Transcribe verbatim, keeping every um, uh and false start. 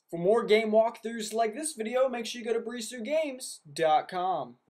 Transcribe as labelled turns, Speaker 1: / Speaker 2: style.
Speaker 1: For more game walkthroughs like this video, make sure you go to breezethrough games dot com.